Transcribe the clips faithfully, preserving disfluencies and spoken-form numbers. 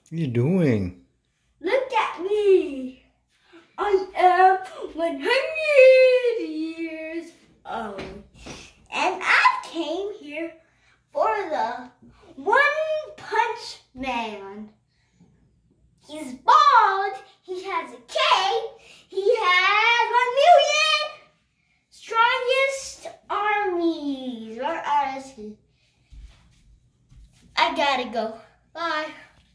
What are you doing? Look at me. I am one hundred years old. And I came here for the One Punch Man. He's bald. He has a cape. He has one million strongest armies. Where are he? I gotta go. Bye.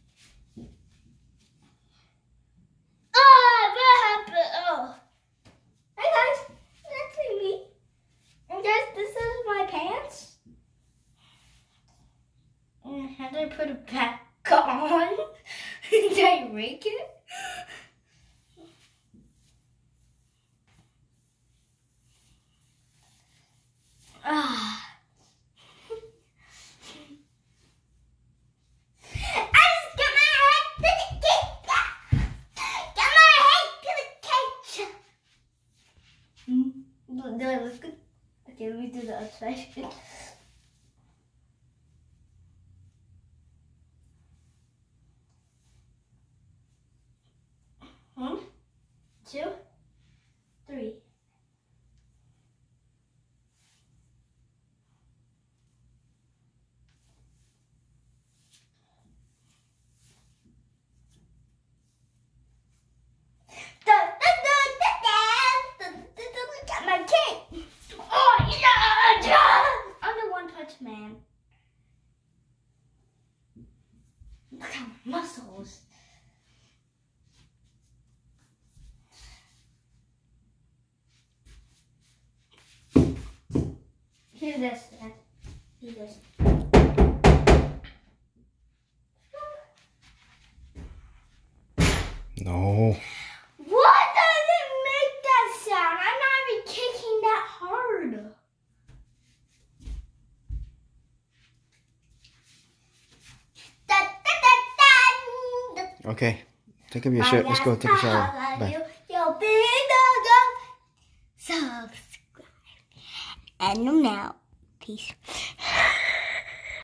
Oh, what happened? Oh. Hey guys, that's me. And guys, this is my pants. And how do I put it back on? Did I break it? Ah. Do I look good? Okay, let me do the outside. One, two, three. Got my cape. Oh yeah! I'm the One Punch Man. Look at my muscles. Here's this, Dad. Here's this. No. What does it make that sound? I'm not even kicking that hard. Da, da, da, da, da. Okay. Take off your shirt. Let's go take a shower. Bye. You, you big dog. Subscribe. And now, peace.